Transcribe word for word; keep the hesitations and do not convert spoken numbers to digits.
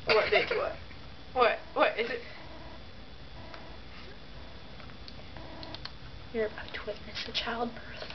What, bitch, what? What? What is it? You're about to witness a childbirth.